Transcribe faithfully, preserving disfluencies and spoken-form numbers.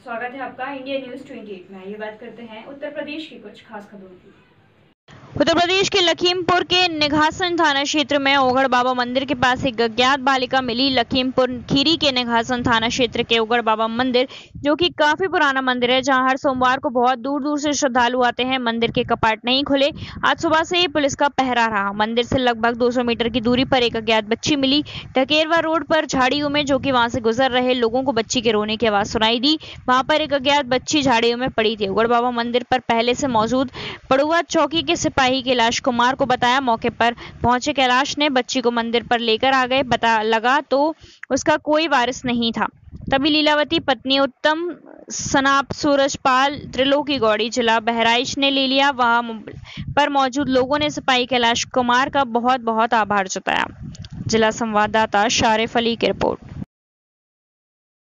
स्वागत है आपका इंडिया न्यूज अट्ठाईस में। ये बात करते हैं उत्तर प्रदेश की कुछ खास खबरों की। उत्तर प्रदेश के लखीमपुर के निघासन थाना क्षेत्र में ओगड़ बाबा मंदिर के पास एक अज्ञात बालिका मिली। लखीमपुर खीरी के निघासन थाना क्षेत्र के ओगड़ बाबा मंदिर, जो कि काफी पुराना मंदिर है, जहां हर सोमवार को बहुत दूर दूर से श्रद्धालु आते हैं, मंदिर के कपाट नहीं खुले। आज सुबह से ही पुलिस का पहरा रहा। मंदिर से लगभग दो सौ मीटर की दूरी पर एक अज्ञात बच्ची मिली। टकेरवा रोड पर झाड़ियों में, जो कि वहां से गुजर रहे लोगों को बच्ची के रोने की आवाज सुनाई दी। वहां पर एक अज्ञात बच्ची झाड़ियों में पड़ी थी। ओगड़ बाबा मंदिर पर पहले से मौजूद पड़ुआ चौकी के सिपाही कैलाश कुमार को बताया। मौके पर पहुंचे कैलाश ने बच्ची को मंदिर पर लेकर आ गए। पता लगा तो उसका कोई वारिस नहीं था। तभी लीलावती पत्नी उत्तम सनाप सूरजपाल त्रिलोकी गौड़ी जिला बहराइच ने ले लिया। वहां पर मौजूद लोगों ने सिपाही कैलाश कुमार का बहुत बहुत आभार जताया। जिला संवाददाता शारिफ अली की रिपोर्ट।